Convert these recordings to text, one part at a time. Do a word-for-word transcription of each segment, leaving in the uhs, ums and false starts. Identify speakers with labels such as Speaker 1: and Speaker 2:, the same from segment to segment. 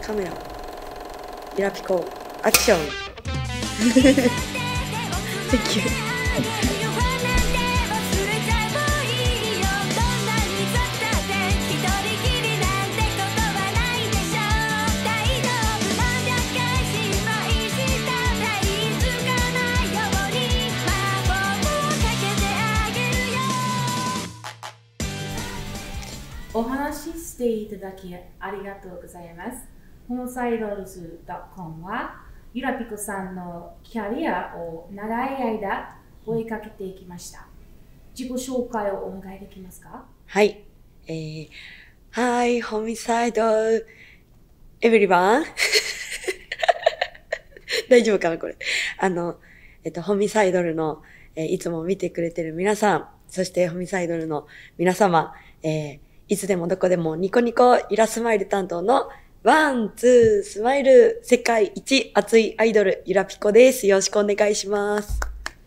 Speaker 1: カメラ、イラピコ、アクション。Thank you.
Speaker 2: お話ししていただきありがとうございます。ホモサイドルズ .com はゆらぴこさんのキャリアを長い間追いかけていきました。自己紹介をお願いできますか？
Speaker 1: はい。えー、Hi, Homicidal everyone. 大丈夫かなこれ。あの、えっと、ホミサイドルの、えー、いつも見てくれてる皆さん、そしてホミサイドルの皆様、えー、いつでもどこでもニコニコイラスマイル担当のワン、ツー、スマイル世界一熱いアイドルゆらぴこです。よろしくお願いします。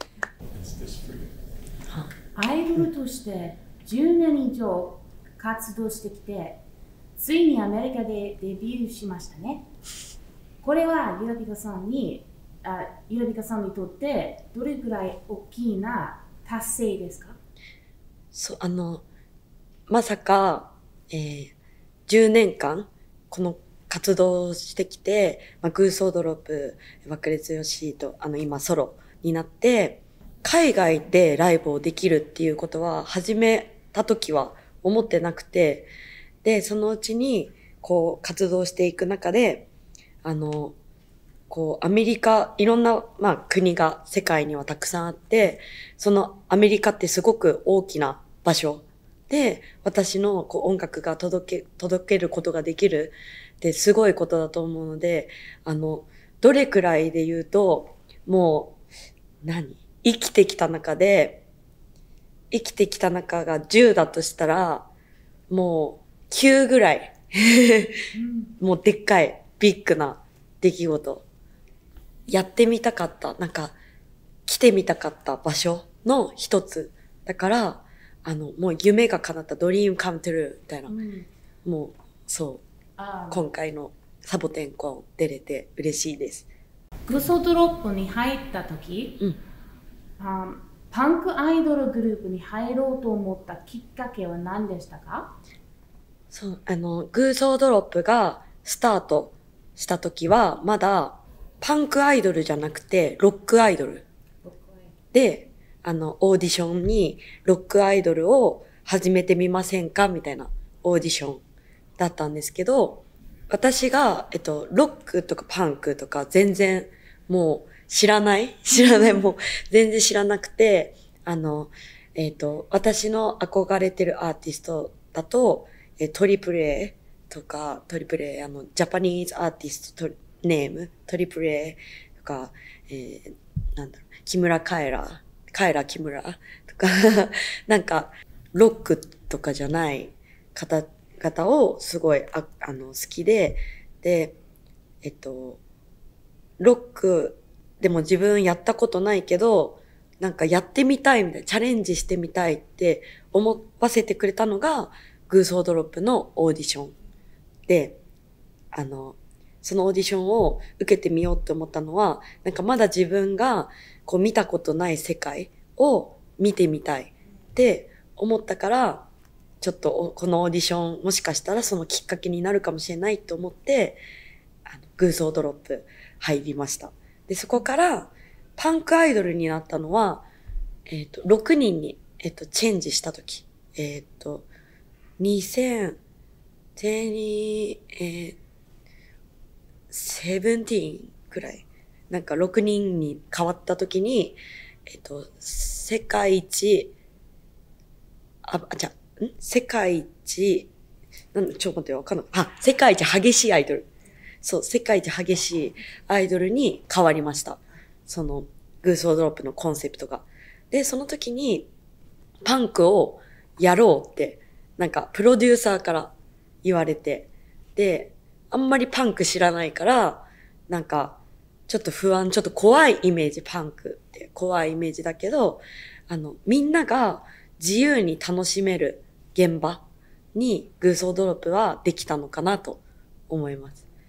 Speaker 2: アイドルとしてじゅうねん以上活動してきて、ついにアメリカでデビューしましたね。これはゆらぴこさんに、あ、ゆらぴこさんにとってどれくらい大きな達成ですか？
Speaker 1: そう、あの、まさか、えー、じゅうねんかんこの活動してきて、まあ、グーソードロップ、爆裂よしと、あの今ソロになって、海外でライブをできるっていうことは始めた時は思ってなくて、で、そのうちにこう活動していく中で、あの、こうアメリカ、いろんな、まあ、国が世界にはたくさんあって、そのアメリカってすごく大きな場所で、私のこう音楽が届け、届けることができるってすごいことだと思うので、あの、どれくらいで言うと、もう、何生きてきた中で、生きてきた中がじゅうだとしたら、もうきゅうぐらい。もうでっかい、ビッグな出来事。やってみたかった、なんか、来てみたかった場所の一つ。だから、あの、もう夢が叶ったドリームカムトゥルーみたいな。うん、もう、そう。今回のサボテンコン出れて嬉しいです。
Speaker 2: グーソードロップに入った時、うん、あパンクアイドルグループに入ろうと思ったきっかけは何でしたか？
Speaker 1: そう、あの、グーソードロップがスタートした時は、まだパンクアイドルじゃなくて、ロックアイドル。で、あの、オーディションにロックアイドルを始めてみませんかみたいなオーディションだったんですけど、私が、えっと、ロックとかパンクとか全然もう知らない知らない、もう全然知らなくて、あの、えっと、私の憧れてるアーティストだと、えトリプル A とか、トリプル A、あの、ジャパニーズアーティストネーム、トリプル A とか、えー、なんだろう、木村カエラ、カエラ木村とか、なんか、ロックとかじゃない方、方をすごい、あ、あの、好きで、で、えっと、ロックでも自分やったことないけど、なんかやってみたいみたいな、チャレンジしてみたいって思わせてくれたのが、グーソードロップのオーディションで、あの、そのオーディションを受けてみようって思ったのは、なんかまだ自分がこう見たことない世界を見てみたいって思ったから、ちょっとこのオーディションもしかしたらそのきっかけになるかもしれないと思って、あのグーソードロップ入りました。で、そこからパンクアイドルになったのは、えっと、ろくにんに、えっと、チェンジしたとき、えっと、にせんじゅうに、えー、セブンティーンくらい。なんかろくにんに変わったときに、えっと、世界一、あ、じゃ、ん世界一、なんちょっと待ってよ、わかんない。あ、世界一激しいアイドル。そう、世界一激しいアイドルに変わりました。その、グーソードロップのコンセプトが。で、その時に、パンクをやろうって、なんか、プロデューサーから言われて、で、あんまりパンク知らないから、なんか、ちょっと不安、ちょっと怖いイメージ、パンクって怖いイメージだけど、あの、みんなが自由に楽しめる現場にグーソードロップはできたのかなと思います。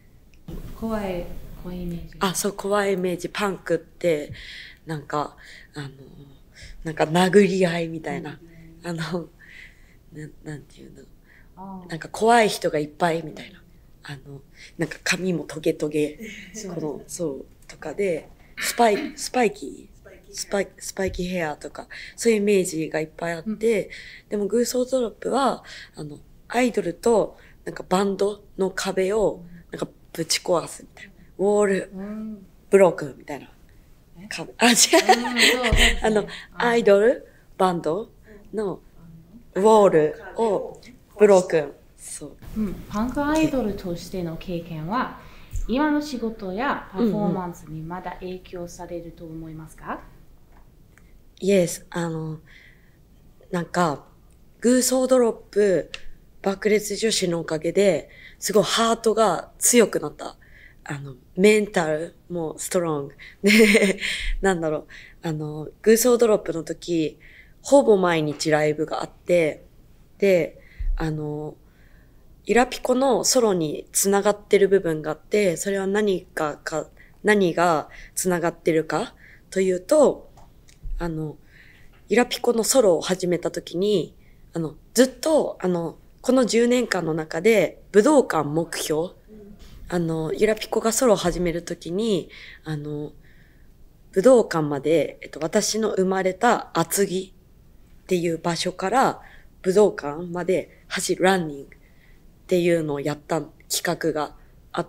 Speaker 2: 怖い、怖いイメージ。
Speaker 1: あ、そう、怖いイメージ。パンクって、なんか、あの、なんか殴り合いみたいな。あの、ななんていうの。
Speaker 2: あ
Speaker 1: なんか怖い人がいっぱいみたいな。あの、なんか髪もトゲトゲ、この、そう、とかで、スパイ、スパイキースパイ、スパイキーヘアとか、そういうイメージがいっぱいあって、うん、でもグーソードロップは、あの、アイドルと、なんかバンドの壁を、なんかぶち壊すみたいな。ウォール、うん、ブロークみたいな。壁。あ、違う。うん、あの、アイドル、バンドのウォールをブローク。そう。
Speaker 2: うん、パンクアイドルとしての経験は、今の仕事やパフォーマンスにまだ影響されると思いますか？
Speaker 1: イエス、あの、なんか、グーソードロップ、爆裂女子のおかげで、すごいハートが強くなった。あの、メンタルもストロング。で、なんだろう、あの、グーソードロップの時、ほぼ毎日ライブがあって、で、あの、ゆらぴこのソロにつながってる部分があって、それは何かか、何がつながってるかというと、あの、ゆらぴこのソロを始めたときに、あの、ずっと、あの、このじゅうねんかんの中で、武道館目標、あの、ゆらぴこがソロを始めるときに、あの、武道館まで、えっと、私の生まれた厚木っていう場所から武道館まで走るランニングっていうのをやった企画があって、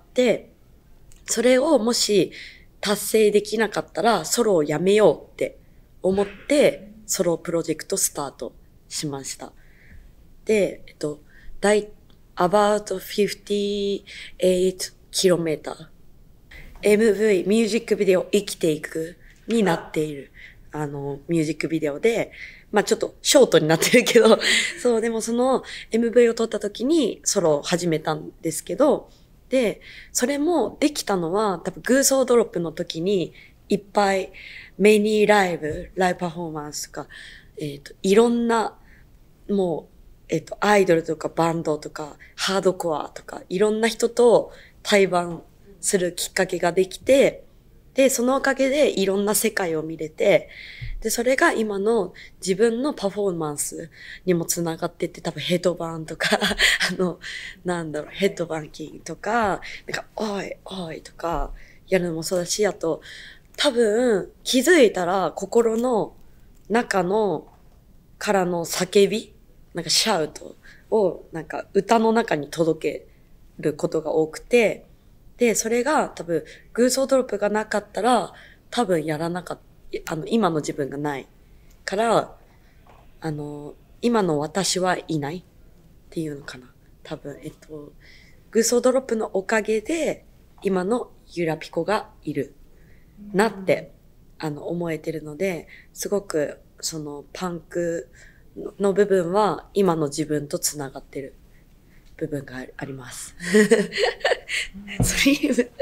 Speaker 1: それをもし達成できなかったらソロをやめようって思ってソロプロジェクトスタートしました。で、えっと、大、about フィフティエイトキロメーター。エムブイ、ミュージックビデオ生きていくになっている、あの、ミュージックビデオで、まあちょっとショートになってるけど、そう、でもその エムブイ を撮った時にソロを始めたんですけど、で、それもできたのは多分グーソードロップの時にいっぱいメニーライブ、ライブパフォーマンスとか、えっと、いろんな、もう、えっと、アイドルとかバンドとか、ハードコアとか、いろんな人と対バンするきっかけができて、で、そのおかげでいろんな世界を見れて、で、それが今の自分のパフォーマンスにもつながってって、多分ヘッドバンとか、あの、なんだろう、ヘッドバンキングとか、なんか、おい、おいとか、やるのもそうだし、あと、多分、気づいたら心の中の、からの叫び、なんかシャウトを、なんか歌の中に届けることが多くて、で、それが多分、グーソードロップがなかったら、多分やらなかった、あの、今の自分がないから、あの、今の私はいないっていうのかな。多分、えっと、グーソードロップのおかげで、今のゆらぴこがいるなって、あの、思えてるので、すごく、その、パンクの部分は、今の自分とつながってる部分があります。それ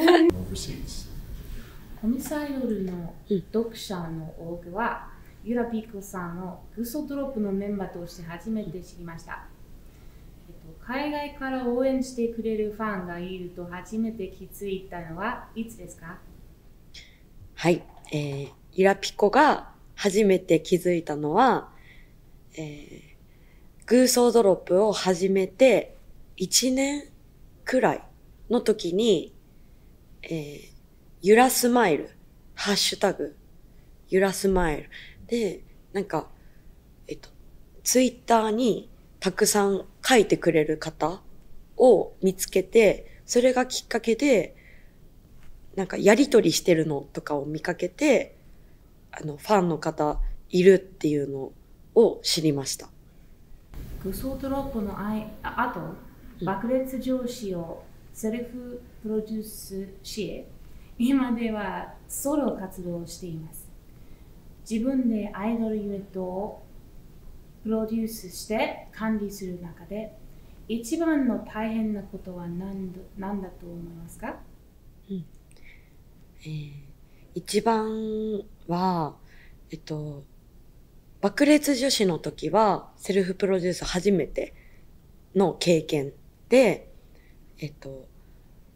Speaker 2: コミサイドルの読者の多くは、うん、ゆらぴこさんをグーソードロップのメンバーとして初めて知りました。えっと、海外から応援してくれるファンがいると初めて気づいたのはいつですか？
Speaker 1: はい、えー、ゆらぴこが初めて気づいたのは、えー、グーソードロップを始めていちねんくらいの時に、えー、ゆらスマイル、ハッシュタグ、ゆらスマイルで、なんか、えっと、ツイッターにたくさん書いてくれる方を見つけて、それがきっかけで、なんかやりとりしてるのとかを見かけて、あの、ファンの方いるっていうのを知りました。
Speaker 2: グーソードロップのあいあと、爆裂上司をセルフプロデュースし、今ではソロ活動をしています。自分でアイドルユニットをプロデュースして管理する中で、一番の大変なことは何だ、何だと思いますか？うん
Speaker 1: えー、一番は、えっと、爆裂女子の時はセルフプロデュース初めての経験で、えっと、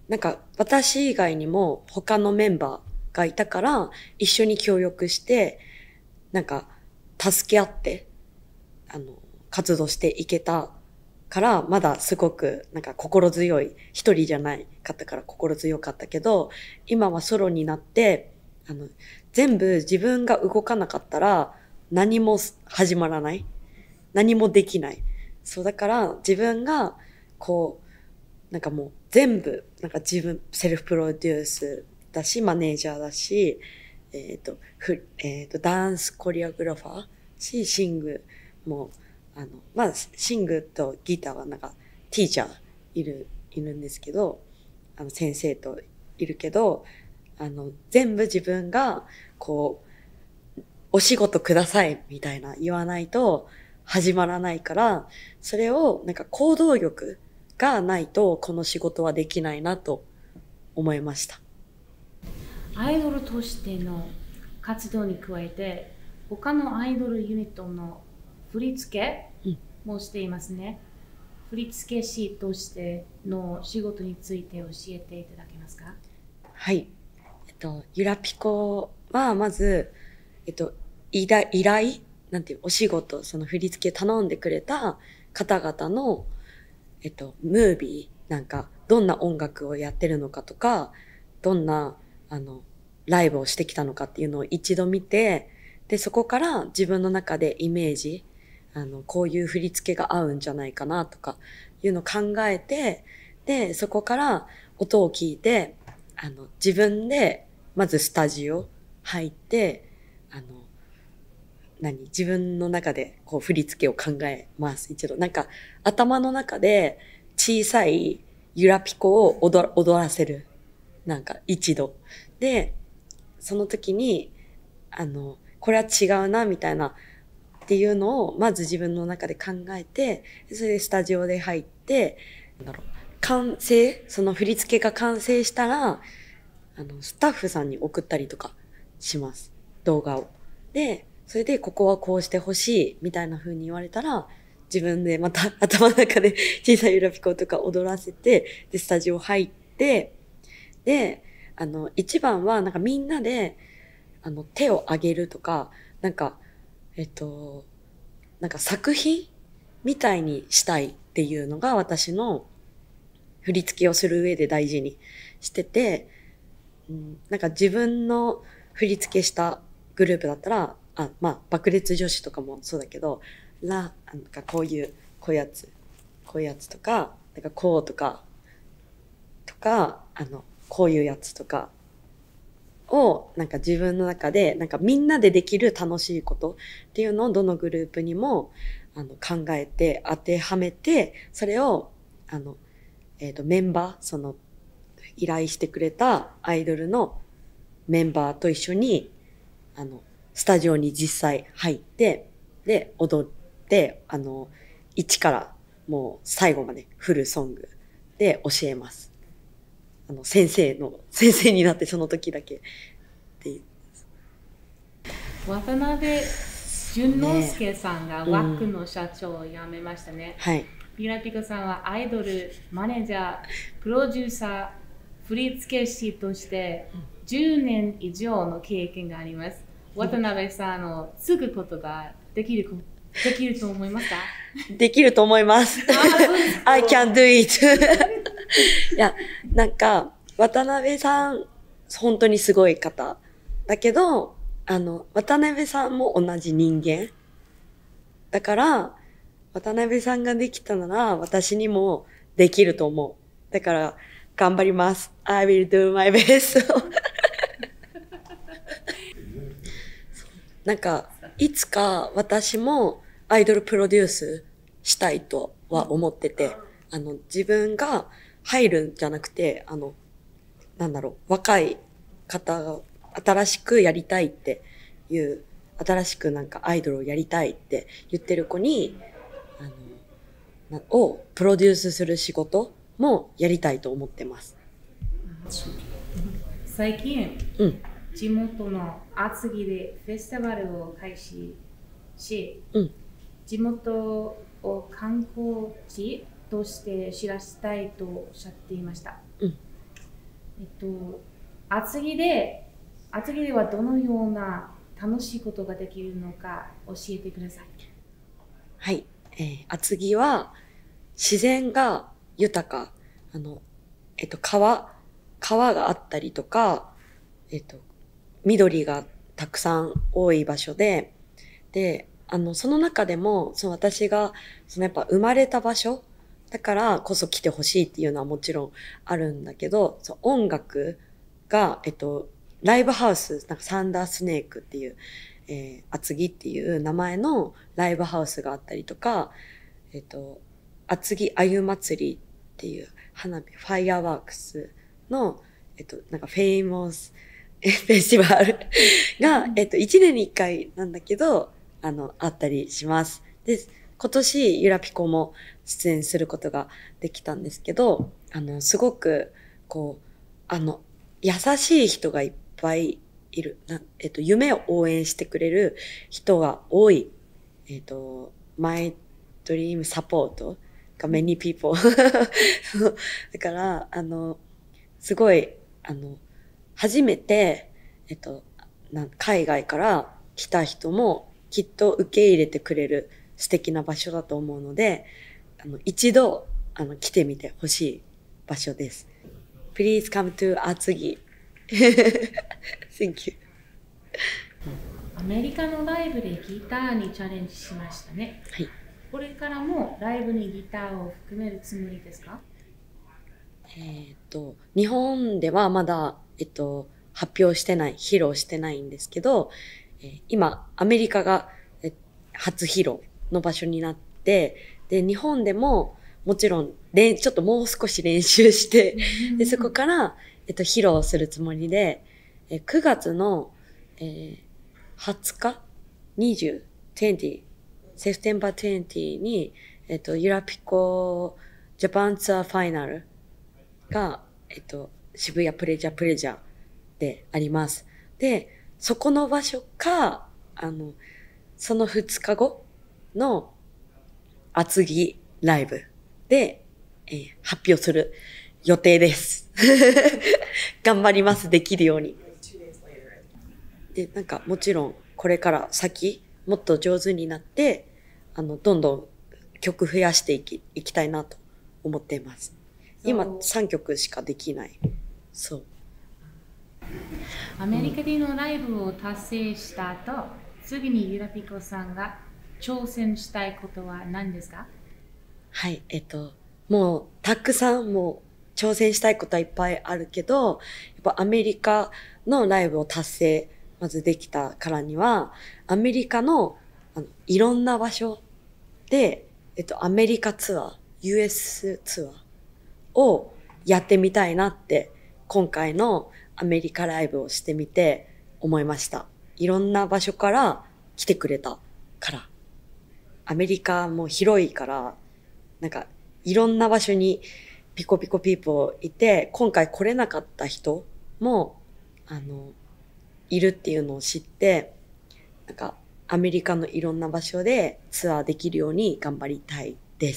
Speaker 1: なんか私以外にも他のメンバーがいたから一緒に協力して、なんか助け合って、あの、活動していけたから、まだすごくなんか心強い、一人じゃないかったから心強かったけど、今はソロになって、あの、全部自分が動かなかったら何も始まらない。何もできない。そうだから自分がこう、なんかもう全部、なんか自分、セルフプロデュースだし、マネージャーだし、えっ、と、ふ、えっ、と、ダンスコリアグラファーし、シングも、あの、まあ、シングとギターはなんか、ティーチャーいる、いるんですけど、あの、先生といるけど、あの、全部自分が、こう、お仕事ください、みたいな言わないと始まらないから、それを、なんか行動力がないと、この仕事はできないなと思いました。
Speaker 2: アイドルとしての活動に加えて、他のアイドルユニットの振り付けもしていますね。振り付け師としての仕事について教えていただけますか？
Speaker 1: はい。えっと、ゆらぴこは、まず、えっと、依頼、依頼なんていう、お仕事、その振り付け頼んでくれた方々の、えっと、ムービー、なんか、どんな音楽をやってるのかとか、どんな、あの、ライブをしてきたのかっていうのを一度見て、で、そこから自分の中でイメージ、あの、こういう振り付けが合うんじゃないかなとか、いうのを考えて、で、そこから音を聞いて、あの、自分で、まずスタジオ入って、あの、何自分の中でこう振り付けを考えます。一度。なんか、頭の中で小さいゆらぴこを踊ら踊らせる。なんか、一度。で、その時に、あの、これは違うな、みたいな、っていうのを、まず自分の中で考えて、それでスタジオで入って、なんだろう、完成、その振り付けが完成したら、あの、スタッフさんに送ったりとかします。動画を。で、それでここはこうしてほしい、みたいな風に言われたら、自分でまた頭の中で小さいゆらぴことか踊らせて、で、スタジオ入って、で、あの、一番は、なんかみんなで、あの、手を挙げるとか、なんか、えっと、なんか作品みたいにしたいっていうのが私の振り付けをする上で大事にしてて、うん、なんか自分の振り付けしたグループだったら、あ、まあ、爆裂女子とかもそうだけど、ら、なんかこういう、こういうやつ、こういうやつとか、なんかこうとか、とか、あの、こういうやつとか、を、なんか自分の中で、なんかみんなでできる楽しいことっていうのをどのグループにも、あの、考えて当てはめて、それを、あの、えっと、メンバー、その、依頼してくれたアイドルのメンバーと一緒に、あの、スタジオに実際入って、で、踊って、あの、一からもう最後までフルソングで教えます。あの、先生の、先生になってその時だけっていう。
Speaker 2: 渡辺淳之介さんがワックの社長を辞めましたね。
Speaker 1: はい。
Speaker 2: ゆらぴこさんはアイドル、マネージャー、プロデューサー、振付師としてじゅうねん以上の経験があります。渡辺さんを継ぐことができる、できると思いますか？
Speaker 1: できると思います。I can do it. いや、なんか、渡辺さん、本当にすごい方。だけど、あの、渡辺さんも同じ人間。だから、渡辺さんができたなら、私にもできると思う。だから、頑張ります。I will do my best. なんか、いつか私もアイドルプロデュースしたいとは思ってて、あの、自分が入るんじゃなくて、あの、なんだろう、若い方が新しくやりたいっていう、新しくなんかアイドルをやりたいって言ってる子に、あの、なをプロデュースする仕事もやりたいと思ってます。
Speaker 2: 最近、
Speaker 1: うん、
Speaker 2: 地元の厚木でフェスティバルを開始し、
Speaker 1: うん、
Speaker 2: 地元を観光地として知らせたいとおっしゃっていました。
Speaker 1: うん、
Speaker 2: えっと、厚木で、厚木ではどのような楽しいことができるのか教えてください。
Speaker 1: はい。えー、厚木は自然が豊か。あの、えっと、川、川があったりとか、えっと、緑がたくさん多い場所で、で、あの、その中でも、その私が、そのやっぱ生まれた場所だからこそ来てほしいっていうのはもちろんあるんだけど、その音楽が、えっと、ライブハウス、なんかサンダースネークっていう、えー、厚木っていう名前のライブハウスがあったりとか、えっと、厚木あゆ祭りっていう花火、ファイアワークスの、えっと、なんかフェイモスフェスティバルが、えっと、いちねんにいっかいなんだけど、あの、あったりします。で、今年、ゆらぴこも出演することができたんですけど、あの、すごく、こう、あの、優しい人がいっぱいいる。なえっと、夢を応援してくれる人が多い。えっと、My Dream Support が many people だから、あの、すごい、あの、初めて、えっと、な海外から来た人もきっと受け入れてくれる素敵な場所だと思うので、あの、一度、あの、来てみてほしい場所です。Please come to 厚木。Thank you.
Speaker 2: アメリカのライブでギターにチャレンジしましたね。
Speaker 1: はい。
Speaker 2: これからもライブにギターを含めるつもりですか？
Speaker 1: えっと、日本ではまだ、えっと、発表してない、披露してないんですけど、えー、今、アメリカが、え初披露の場所になって、で、日本でも、もちろん、練ちょっともう少し練習して、で、そこから、えっと、披露するつもりで、えー、くがつの、えー、はつか、にじゅう、にじゅう、セプテンバーにじゅうに、えっと、ユラピコジャパンツアーファイナルが、えっと、渋谷プレジャープレジャーであります。で、そこの場所か、あの、そのふつかごの厚木ライブで、えー、発表する予定です。頑張ります、できるように。で、なんかもちろんこれから先、もっと上手になって、あの、どんどん曲増やしていき、いきたいなと思っています。今さんきょくしかできない。そう。
Speaker 2: アメリカでのライブを達成した後、次にゆらぴこさんが挑戦したいことは何ですか？
Speaker 1: はい、えっと、もうたくさんもう挑戦したいことはいっぱいあるけど、やっぱアメリカのライブを達成、まずできたからには、アメリカの、あのいろんな場所で、えっと、アメリカツアー、ユーエス ツアーをやってみたいなって、今回のアメリカライブをしてみて思いました。いろんな場所から来てくれたから。アメリカも広いから、なんかいろんな場所にピコピコピーポーいて、今回来れなかった人も、あの、いるっていうのを知って、なんかアメリカのいろんな場所でツアーできるように頑張りたいです。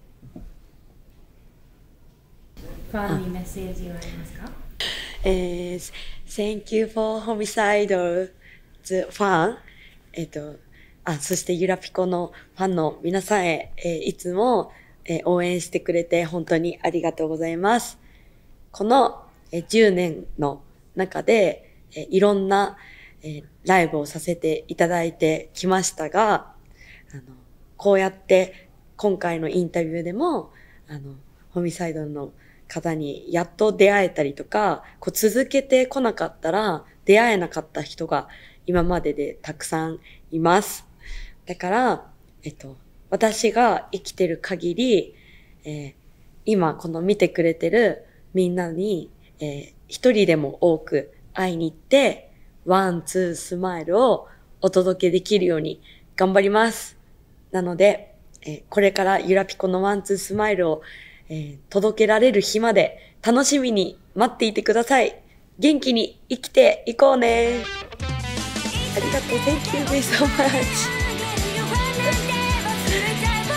Speaker 2: ファンにメッセージはありますか？
Speaker 1: えー、Thank you for Homicide the fan。えっと、あ、そしてゆらぴこのファンの皆さんへ、えー、いつも、えー、応援してくれて本当にありがとうございます。この、えー、じゅうねんの中で、えー、いろんな、えー、ライブをさせていただいてきましたが、あの、こうやって今回のインタビューでも、あの、ホミサイドの方にやっと出会えたりとか、こう続けてこなかったら出会えなかった人が今まででたくさんいます。だから、えっと、私が生きてる限り、えー、今この見てくれてるみんなに、えー、一人でも多く会いに行って、ワン、ツー、スマイルをお届けできるように頑張ります。なので、えー、これからゆらぴこのワン、ツー、スマイルをえー、届けられる日まで楽しみに待っていてください。元気に生きていこうね。ありがとう。Thank you so much.